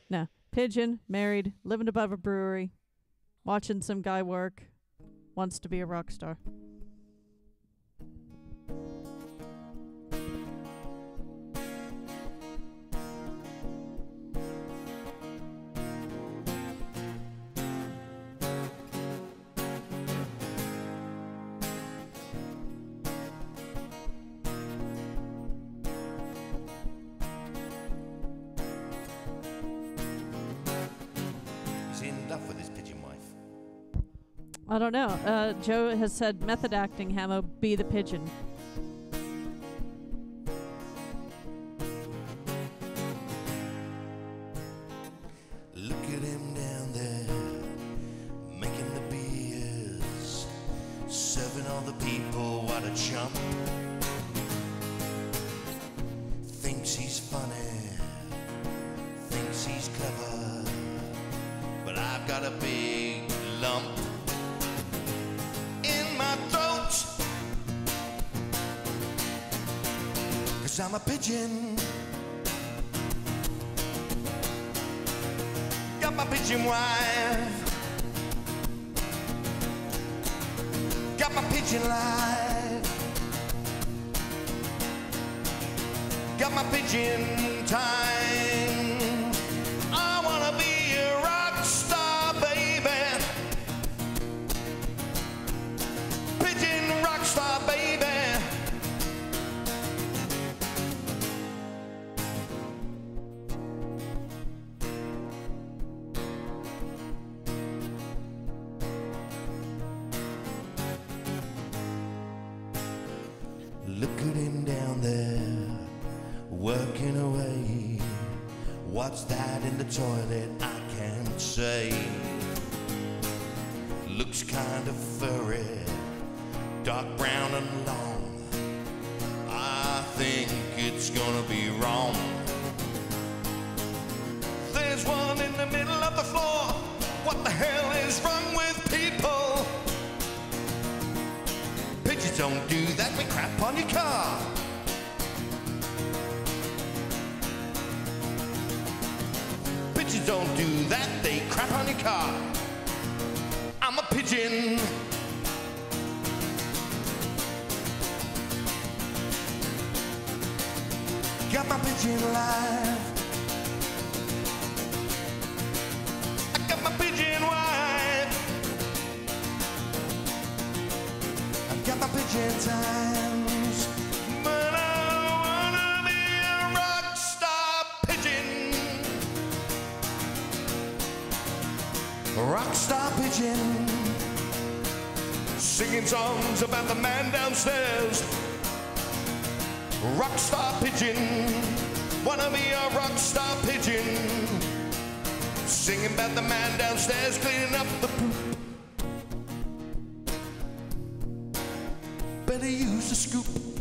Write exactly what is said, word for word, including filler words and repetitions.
No. Pigeon, married, living above a brewery, watching some guy work, wants to be a rock star. Enough with his pigeon wife. I don't know. Uh, Joe has said method acting, Hamo, be the pigeon. Look at him down there, making the beers, serving all the people, what a chump. Thinks he's funny, thinks he's clever, but I've got a big lump in my throat, 'cause I'm a pigeon. Got my pigeon wife, got my pigeon life, got my pigeon time. I wanna be a rock star, baby. Pigeon rock star, baby. Look at him down there, working away. What's that in the toilet? I can't say. Looks kind of furry, dark brown and long. I think it's gonna be wrong. There's one in the middle of the floor. What the hell is wrong with people? Pigeons don't do that, we crap on your car. Pigeons don't do that, they crap on your car. I'm a pigeon. Got my pigeon life, I got my pigeon wife, I got my pigeon times, but I wanna be a rock star pigeon. Rock star pigeon, singing songs about the man downstairs. Rock star pigeon, wanna be a rock star pigeon, singing about the man downstairs cleaning up the poop. Better use the scoop.